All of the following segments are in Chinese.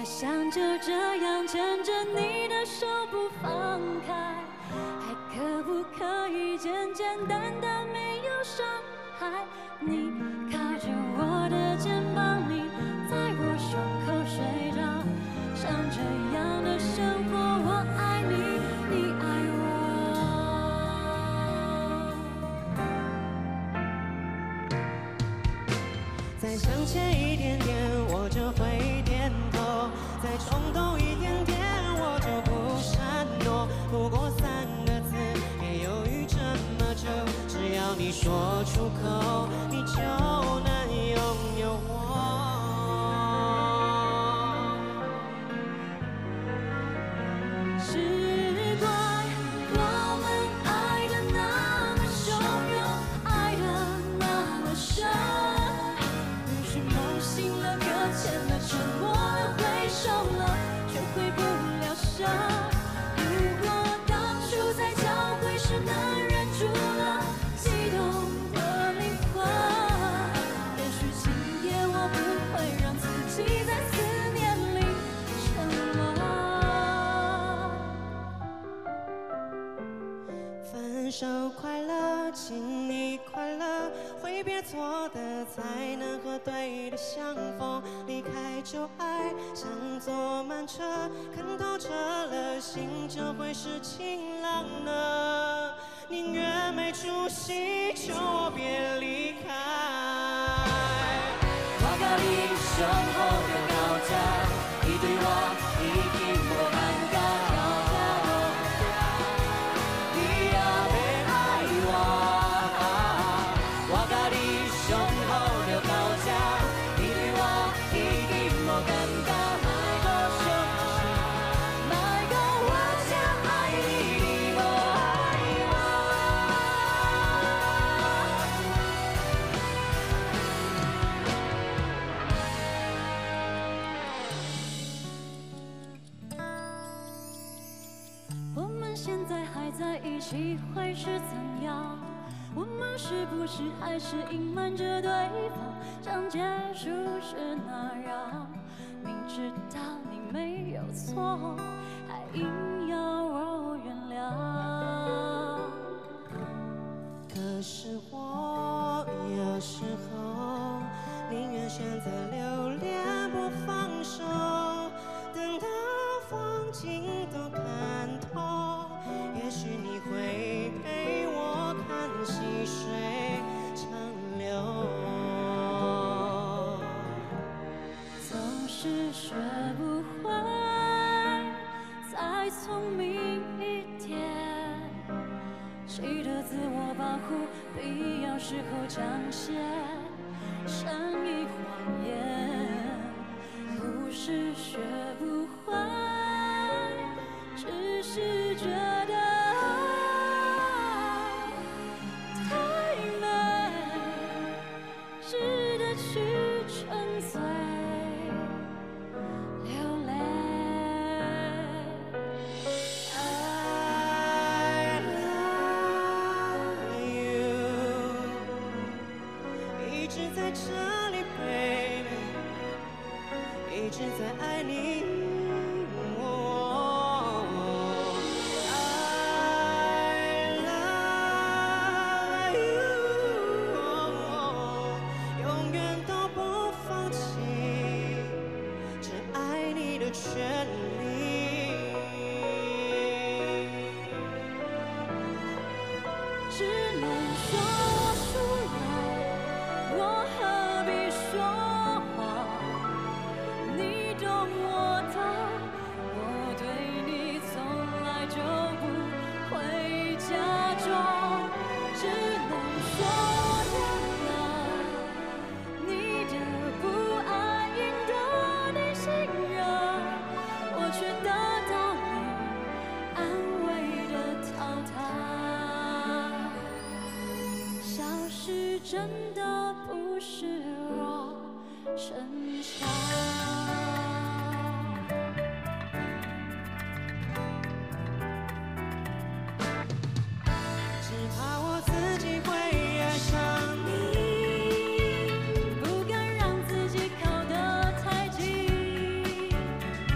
想就这样牵着你的手不放开，还可不可以简简单单没有伤害？你靠着我的肩膀，你在我胸口睡着，像这样的生活，我爱你，你爱我。 再向前一点点，我就会点头；再冲动一点点，我就不闪躲。不过3个字，也犹豫这么久，只要你说出口，你就能拥有我。 是怪我们爱得那么汹涌，爱得那么深。梦醒了，搁浅了，沉默了，回首了，却回不了神。如果当初在交汇时能忍住了激动的灵魂，也许今夜我不会让自己在思念里沉沦。 分手快乐，请你快乐，挥别错的，才能和对的相逢。离开旧爱，像坐慢车，看透彻了，心就会是晴朗的。宁愿没出息，求我别离开。 我甲你上好就到这，你对我已经无感觉。现在还在一起会是怎样？我们是不是还是隐瞒着对方？想结束是那样，明知道你没有错，还硬要我原谅。 可是我有时候宁愿选择留恋不放手，等到风景都看透，也许你会陪我看细水长流。 总是学不会再聪明一点，记得自我保护，必要时候讲些善意谎言。不是学不会，只是觉得太美，值得去沉醉流泪。 I love you， 一直在这里 baby， 一直在爱你。权利， 只能说我输了，我何必说谎？你懂我的，我对你从来就不会假装。只能说我认了，你的不爱赢得你信任，我却得到你安慰的淘汰。消失真的不是我逞强。 只怕我自己会爱上你， 不敢让自己靠得太近。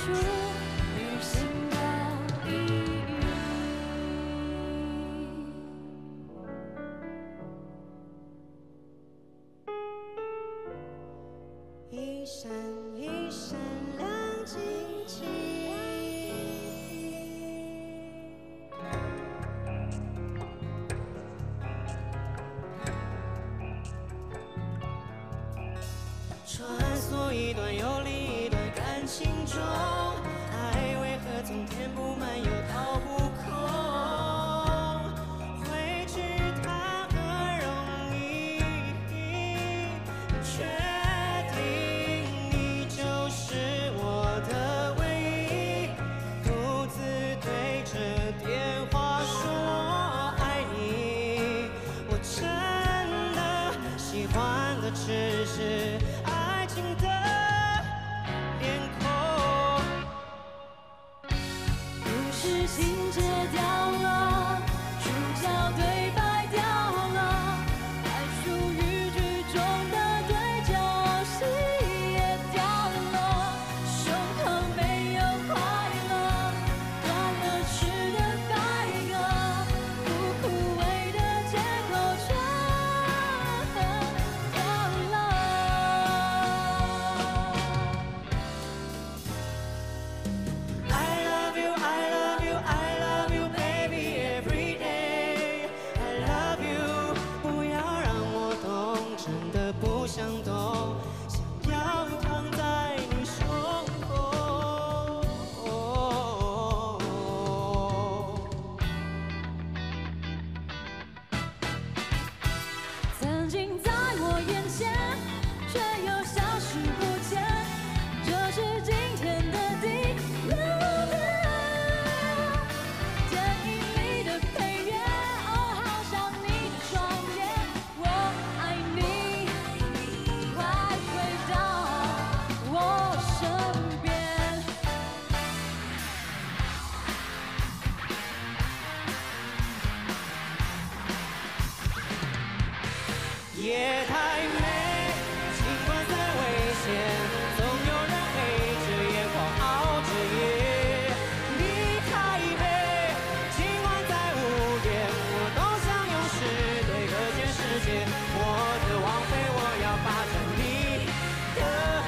出旅行的意义。 一闪一闪亮晶晶，穿梭一段又另一段感情中，爱为何总填不满又掏不空？回去谈何容易，确定你就是我的唯一，独自对着电话说爱你，我真的喜欢的只是爱情的脸孔。 故事情节掉了，主角对白掉了，还属于剧中的对角戏也掉了，胸口没有快乐，断了翅的白鸽，不枯萎的借口全掉了。 I love you, I love you, I love you, baby, every day. I love you， 不要让我懂，真的不想懂，想要躺在你胸口。 曾经在我眼前，却又消失不见。这是今天的第六遍。电影里的配乐，哦，好像你的双眼。我爱你，快回到我身边。 夜太美，尽管再危险，总有人黑着眼眶熬着夜。你太美，尽管再无言，我都想用诗对隔绝世界。我的王妃，我要霸占你的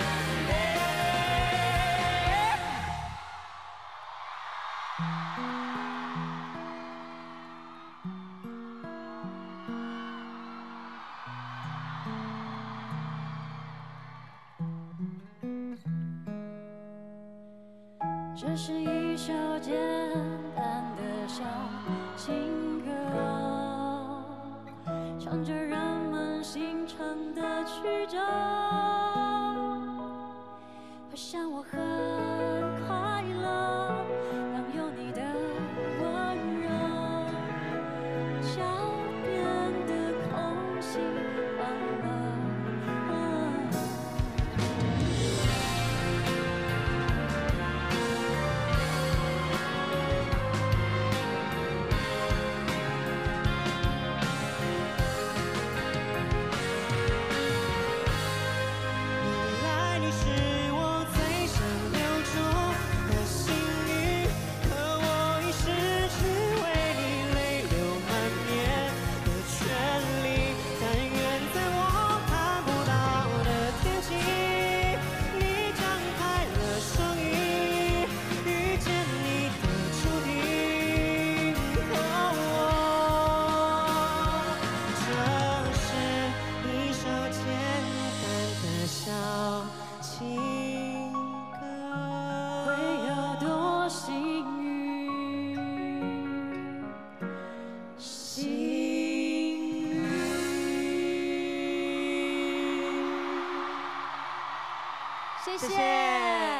这是一首简单的小情歌，唱着人们心肠的曲折。我想我很快乐，当有你的温柔，脚边的空气换了。 原来你是我最想留住的幸运，可我已失去为你泪流满面的权利。但愿在我看不到的天际，你张开了双翼，遇见你的注定。这是一首简单的小情歌。 会有多幸运？幸运。谢谢。